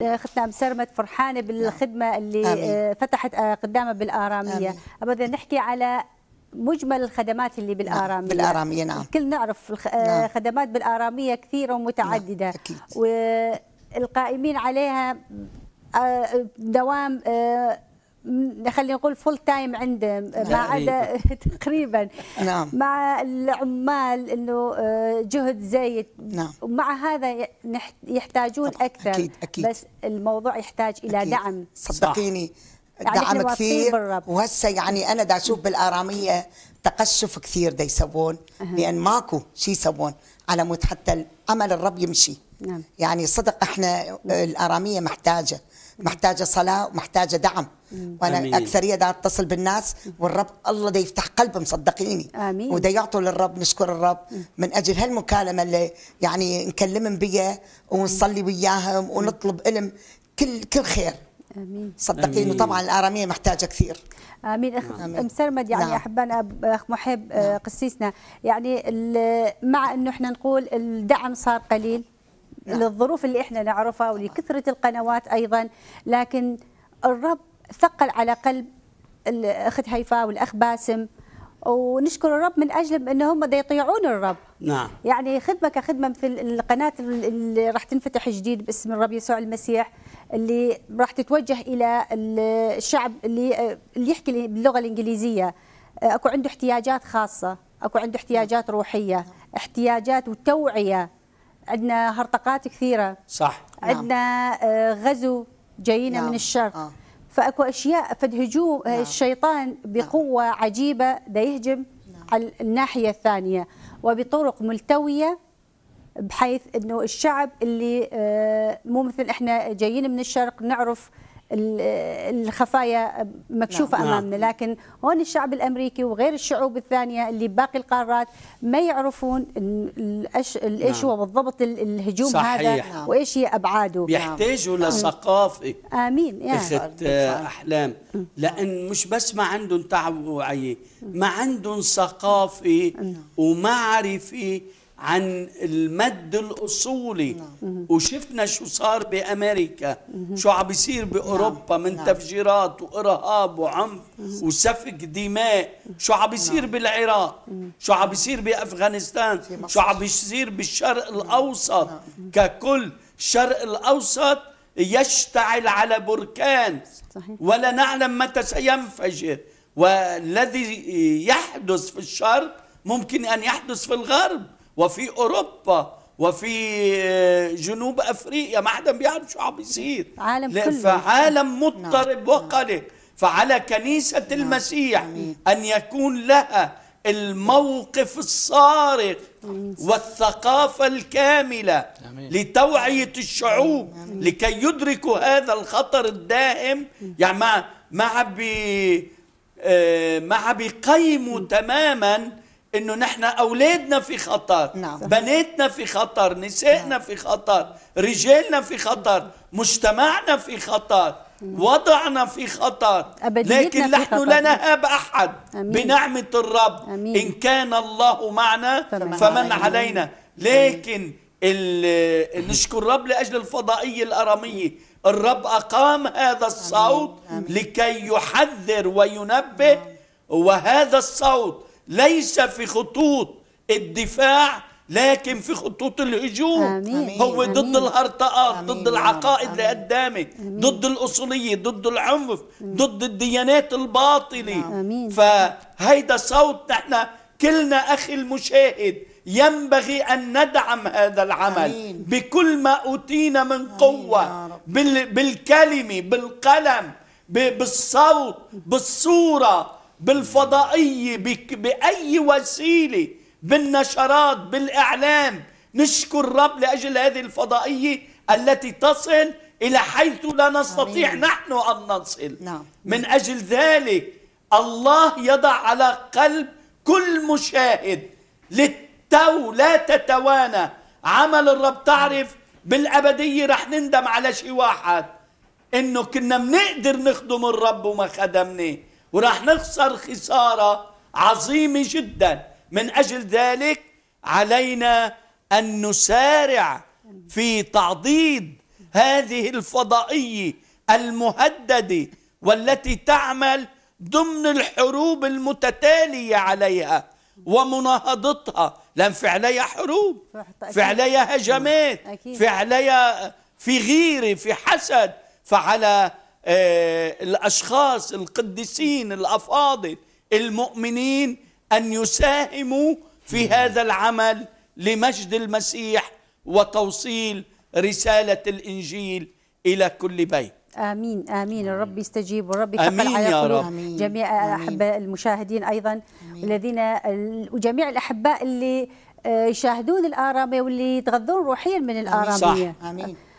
اختنا ام سرمد فرحانه بالخدمه اللي فتحت قدامها بالآرامية. ابدا نحكي على مجمل الخدمات اللي بالآرامية. بالآرامية نعم. الكل نعرف خدمات بالآرامية كثيرة ومتعددة. أكيد. والقائمين عليها دوام خلينا نقول فول تايم عندهم ما عدا تقريبا نعم. مع العمال انه جهد زايد. نعم. ومع هذا يحتاجون اكثر. أكيد أكيد. بس الموضوع يحتاج الى أكيد. دعم. صدقيني يعني دعم كثير. وهسه يعني انا دا اشوف بالآرامية تقشف كثير دا يسوون لان ماكو شيء يسوون على مود حتى عمل الرب يمشي. نعم. يعني صدق احنا الآرامية محتاجه صلاه ومحتاجه دعم. وانا أمين. اكثريه دا اتصل بالناس والرب الله دا يفتح قلبهم صدقيني. امين. ودا يعطوا للرب. نشكر الرب من اجل هالمكالمه اللي يعني نكلمهم بيها ونصلي وياهم ونطلب علم كل خير. امين. صدقيني. طبعا الآرامية محتاجه كثير. امين. ام سرمد يعني نعم. احبنا اخ محب قسيسنا يعني مع انه احنا نقول الدعم صار قليل للظروف اللي احنا نعرفها ولكثره القنوات ايضا، لكن الرب ثقل على قلب الاخت هيفاء والاخ باسم، ونشكر الرب من اجل انه هم يطيعون الرب. نعم. يعني خدمه كخدمه مثل القناه اللي راح تنفتح جديد باسم الرب يسوع المسيح، اللي راح تتوجه الى الشعب اللي يحكي باللغه الانجليزيه. اكو عنده احتياجات خاصه، اكو عنده احتياجات روحيه، احتياجات وتوعيه. عندنا هرطقات كثيره. صح. عندنا غزو جايين من الشرق. فاكو اشياء هجوم الشيطان بقوه عجيبه دا يهجم على الناحيه الثانيه وبطرق ملتويه، بحيث انه الشعب اللي مو مثل احنا جايين من الشرق نعرف الخفايا مكشوفه امامنا، لكن هون الشعب الامريكي وغير الشعوب الثانيه اللي باقي القارات ما يعرفون ايش هو بالضبط الهجوم. صحيح. هذا وايش هي ابعاده. بيحتاجوا لثقافه. امين يا اخت احلام، لان مش بس ما عندهم توعيه، ما عندهم ثقافه ومعرفه عن المد الأصولي. وشفنا شو صار بأمريكا، شو عم بيصير بأوروبا من تفجيرات وإرهاب وعنف وسفك دماء، شو عم بيصير بالعراق، شو عم بيصير بأفغانستان، شو عم بيصير بالشرق الأوسط ككل. الشرق الأوسط يشتعل على بركان ولا نعلم متى سينفجر، والذي يحدث في الشرق ممكن أن يحدث في الغرب وفي أوروبا وفي جنوب أفريقيا. ما حدا بيعرف شو عم بيصير. فعالم مضطرب وقلق. فعلى كنيسة المسيح أن يكون لها الموقف الصارخ والثقافة الكاملة لتوعية الشعوب لكي يدركوا هذا الخطر الدائم. يعني ما بيقيموا تماما انه نحن اولادنا في خطر، بناتنا في خطر، نسائنا في خطر، رجالنا في خطر، مجتمعنا في خطر، وضعنا في خطر، لكن نحن لا نهاب احد. بنعمة الرب. إن كان الله معنا فمن علينا. لكن نشكر الرب لأجل الفضائية الآرامية. الرب أقام هذا الصوت لكي يحذر وينبه، وهذا الصوت ليس في خطوط الدفاع لكن في خطوط الهجوم. هو ضد الهرطقات، ضد العقائد اللي قدامك، ضد الأصولية، ضد العنف، ضد الديانات الباطلة. فهيدا صوت نحن كلنا أخي المشاهد ينبغي أن ندعم هذا العمل بكل ما أوتينا من قوة، بالكلمة، بالقلم، بالصوت، بالصورة، بالفضائية، بأي وسيلة، بالنشرات، بالإعلام. نشكر الرب لأجل هذه الفضائية التي تصل إلى حيث لا نستطيع نحن أن نصل. من أجل ذلك الله يضع على قلب كل مشاهد لا تتوانى عمل الرب. تعرف بالأبدية رح نندم على شيء واحد، إنه كنا بنقدر نخدم الرب وما خدمناه، وراح نخسر خسارة عظيمة جدا. من أجل ذلك علينا أن نسارع في تعضيد هذه الفضائية المهددة والتي تعمل ضمن الحروب المتتالية عليها ومناهضتها، لأن في عليها حروب، في عليها هجمات، في عليها في غيرة، في حسد، فعلى الأشخاص القديسين الأفاضل المؤمنين أن يساهموا في هذا العمل لمجد المسيح وتوصيل رسالة الإنجيل إلى كل بيت. آمين آمين. الرب يستجيب والرب يحفل على قلوب جميع أحباء المشاهدين أيضا الذين وجميع الأحباء اللي يشاهدون الآرامية واللي يتغذون روحيا من الآرامية. صح. آمين.